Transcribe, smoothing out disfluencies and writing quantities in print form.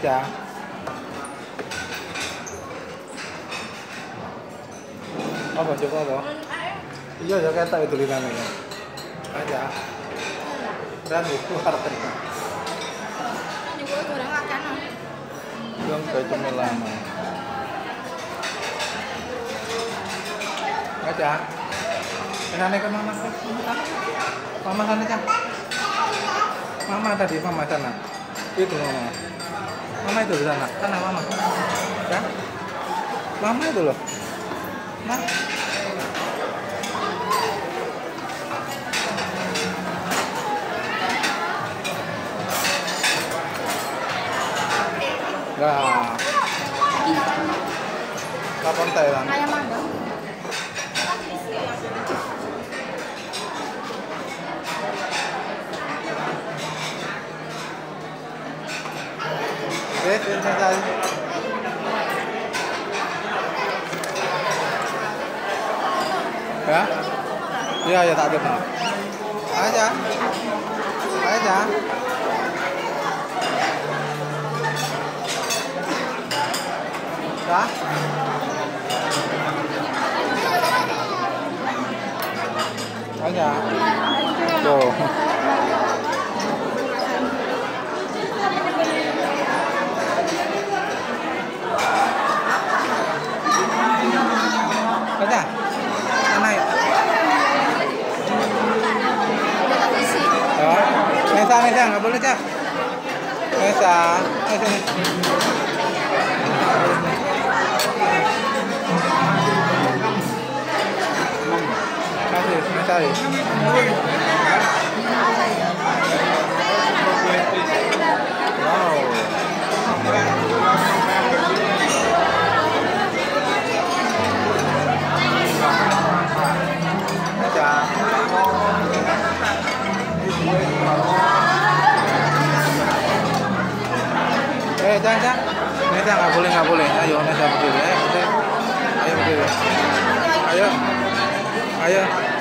aja. Apa coba apa? Iya ya ketok itu lirane ya. Aja. Dan keluar kan. Ini gue goreng akan. Yang kayak cuma lama. Aja. Kenapa kan mama? Mama sana Cang. Mama tadi, mama sana. Itu mama. Mama itu di sana. Sana mama. Ya? Mama itu loh. Nah. Nah. Kapan Thailand? Kayak mana? Selesai. Ya? Iya, ya tak ada. Aja. Aja. Dah. Aja. Tuh. Aja. Sana ya. Ya. Nesa, nggak boleh, Cak. Nesa. Kasih, Nesa. Wow. Jangan. Nesa nggak boleh. Ayo, Nesa berdiri. Ayo berdiri. Ayo.